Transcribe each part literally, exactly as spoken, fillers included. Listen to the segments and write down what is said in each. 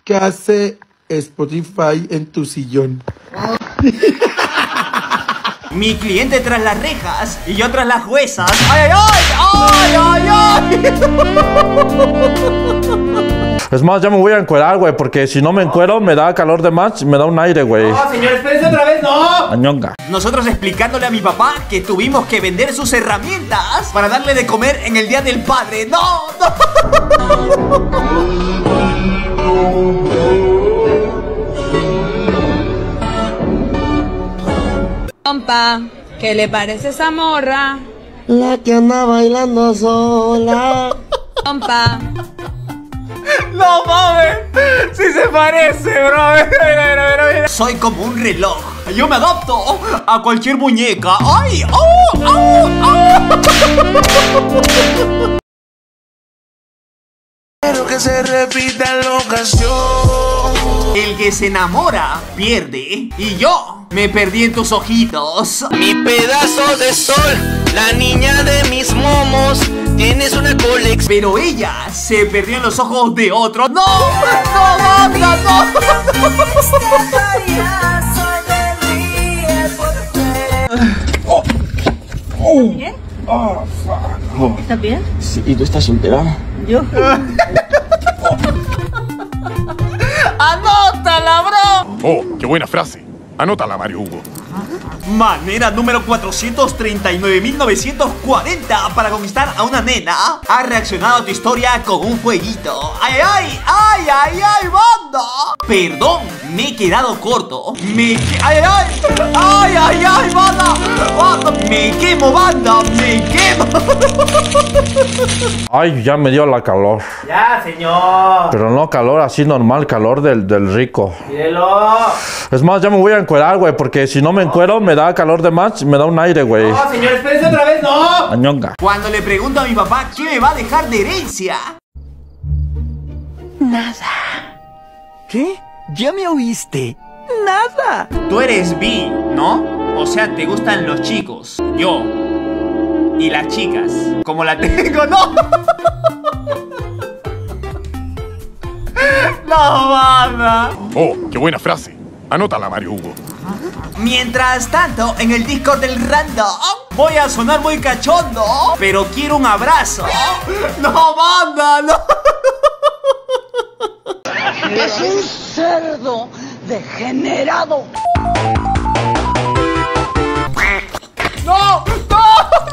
¿Qué hace Spotify en tu sillón? Mi cliente tras las rejas y yo tras las huesas. ¡Ay, ay, ay! ¡Ay, ay, ay! Es más, ya me voy a encuerar, güey, porque si no me encuero me da calor de más, me da un aire, güey. No, señor, espérese otra vez, no. Añonga. Nosotros explicándole a mi papá que tuvimos que vender sus herramientas para darle de comer en el Día del Padre. ¡No! Compa, ¿qué le parece esa morra? La que anda bailando sola. Compa. ¡No mames! ¡Sí se parece, bro! Mira, mira, mira, mira. Soy como un reloj. Yo me adapto a cualquier muñeca. ¡Ay! ¡Oh! ¡Oh! ¡Oh! Quiero que se repita la ocasión. El que se enamora pierde. Y yo me perdí en tus ojitos. Mi pedazo de sol, la niña de mis momos. Tienes una colección. Pero ella se perdió en los ojos de otro. ¡No! ¡No, banda, no! Oh. Oh. ¿Bien? Oh, fuck. Oh. ¿Estás bien? Sí, ¿y tú estás soltera? Yo. ¡Anótala, bro! Oh, qué buena frase. Anótala, Mario Hugo. Manera número cuatrocientos treinta y nueve mil novecientos cuarenta para conquistar a una nena. Ha reaccionado a tu historia con un jueguito. ¡Ay, ay, ay, ay, ay, banda! Perdón, me he quedado corto. Me que... ¡Ay, ay! ¡Ay, ay, ay, banda! ¡Banda! ¡Me quemo, banda! ¡Me quemo! Ay, ya me dio la calor. Ya, señor. Pero no calor así normal, calor del, del rico. Mírelo. Es más, ya me voy a encuerar, güey, porque si no me encuero me da calor de más, me da un aire, güey. No, señor, espérese otra vez, no. Añonga. Cuando le pregunto a mi papá qué me va a dejar de herencia. Nada. ¿Qué? ¿Ya me oíste? Nada. Tú eres bi, ¿no? O sea, te gustan los chicos. Yo. Y las chicas. Como la tengo, ¿no? No, mamá. Oh, qué buena frase. Anótala, Mario Hugo. Mientras tanto, en el Discord del Random, voy a sonar muy cachondo, pero quiero un abrazo. No, banda, no. Es un cerdo degenerado. ¡No! ¡No!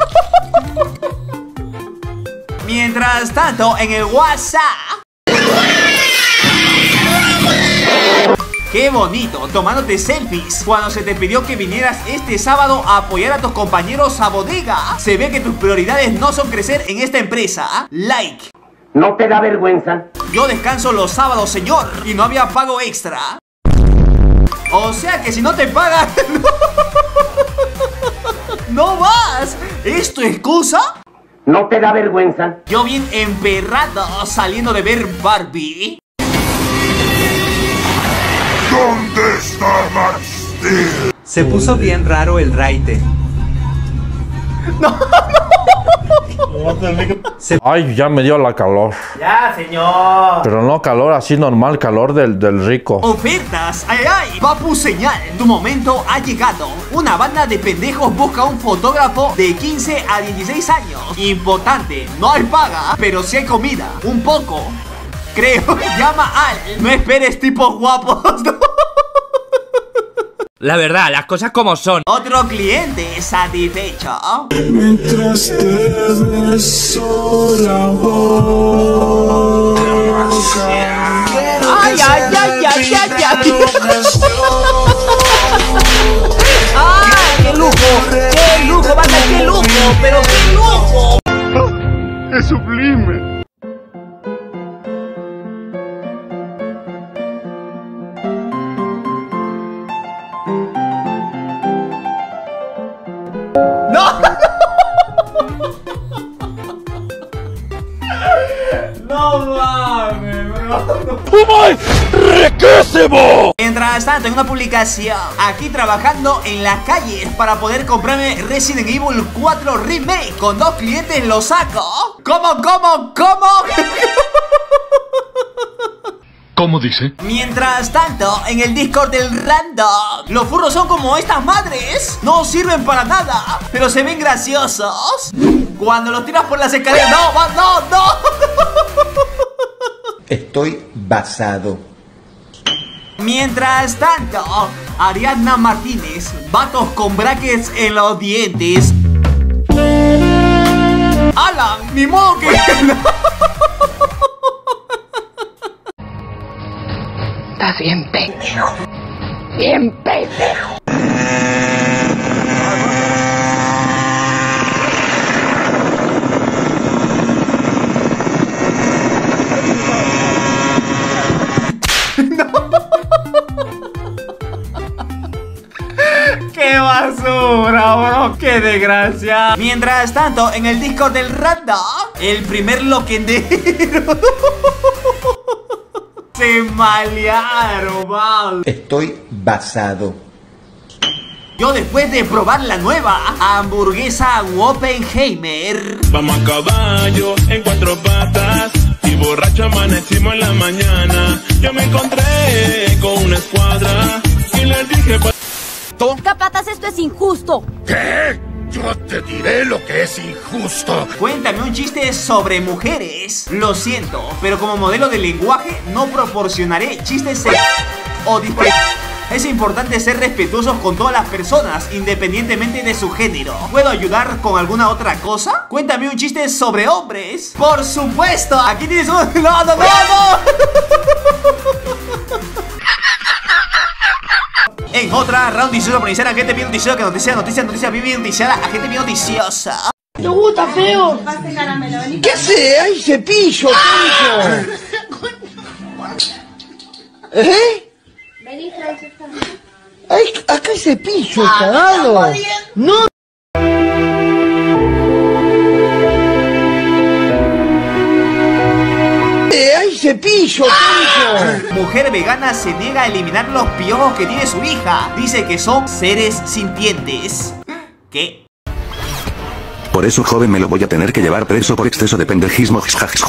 Mientras tanto, en el WhatsApp. ¡Qué bonito! Tomándote selfies cuando se te pidió que vinieras este sábado a apoyar a tus compañeros a bodega. Se ve que tus prioridades no son crecer en esta empresa. Like. ¿No te da vergüenza? Yo descanso los sábados, señor, y no había pago extra. O sea que si no te pagan... ¡No vas! ¿Es tu excusa? ¿No te da vergüenza? Yo bien emperrado saliendo de ver Barbie. ¿Dónde está Max Steel? Se puso bien raro el raite. No, Se... Ay, ya me dio la calor. Ya, señor. Pero no calor así normal, calor del, del rico. Ofertas, ay, ay, Papu Señal, tu momento ha llegado. Una banda de pendejos busca un fotógrafo de quince a dieciséis años. Importante, no hay paga, pero sí hay comida, un poco. Creo, llama al. No esperes tipos guapos. La verdad, las cosas como son. Otro cliente satisfecho. Mientras te beso la boca. Ay, ay, ay, ay, ay, ay. Ay, qué lujo, qué lujo, banda, qué lujo, pero qué lujo. ¡Es sublime! ¡No! ¡No mames, bro! ¡Ay! ¡Riquísimo! Mientras tanto, en una publicación, aquí trabajando en las calles para poder comprarme Resident Evil cuatro Remake. Con dos clientes lo saco. ¿Cómo, cómo, cómo? ¿Cómo dice? Mientras tanto, en el Discord del Random, los furros son como estas madres. No sirven para nada, pero se ven graciosos. Cuando los tiras por las escaleras. ¡No, va, no, no! Estoy basado. Mientras tanto, Ariadna Martínez, vatos con brackets en los dientes. ¡Alan! ¡Ni modo que! Estás bien pendejo. Bien pendejo. ¡Qué basura, bro! ¡Qué desgracia! Mientras tanto, en el Discord del Random, el primer loquendero se malearon, man. Estoy basado. Yo después de probar la nueva hamburguesa Oppenheimer. Vamos a caballo en cuatro patas y borracho amanecimos en la mañana. Yo me encontré con una escuadra y les dije... Capataz, esto es injusto. ¿Qué? Yo te diré lo que es injusto. Cuéntame un chiste sobre mujeres. Lo siento, pero como modelo de lenguaje no proporcionaré chistes o discretos. Es importante ser respetuosos con todas las personas, independientemente de su género. ¿Puedo ayudar con alguna otra cosa? Cuéntame un chiste sobre hombres. ¡Por supuesto! Aquí tienes un... ¡No, no, no, no! En otra, round noticioso por iniciar, agente bien noticioso, que noticia, noticia, noticia, bien noticiosa, agente bien noticiosa. ¿Te gusta, feo? ¿Qué hace? ¡Ay, cepillo, tonto! ¿Eh? Ay, acá hay cepillo, cagado. No. ¡Ay, cepillo, tonto! Mujer vegana se niega a eliminar los piojos que tiene su hija. Dice que son seres sintientes. ¿Qué? Por eso, joven, me lo voy a tener que llevar preso por exceso de pendejismo.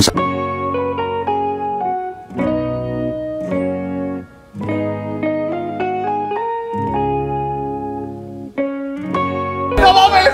¡No mames!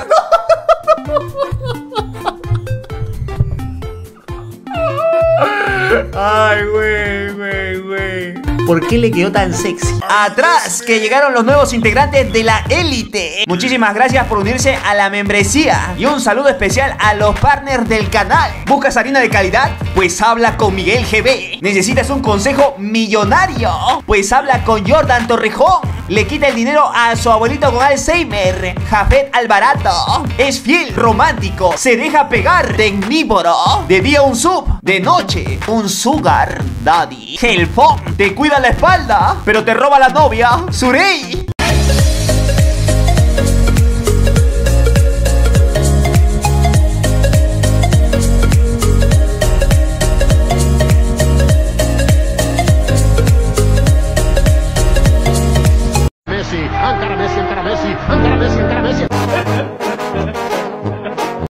Ay, güey, güey, güey. ¿Por qué le quedó tan sexy? Atrás, que llegaron los nuevos integrantes de la élite. Muchísimas gracias por unirse a la membresía. Y un saludo especial a los partners del canal. ¿Buscas harina de calidad? Pues habla con Miguel G B. ¿Necesitas un consejo millonario? Pues habla con Jordan Torrejón. Le quita el dinero a su abuelito con Alzheimer. Jafet Alvarato. Es fiel, romántico, se deja pegar, tecnívoro. De día un sub, de noche un sugar daddy. Helfón, te cuida la espalda, pero te roba la novia. Surey,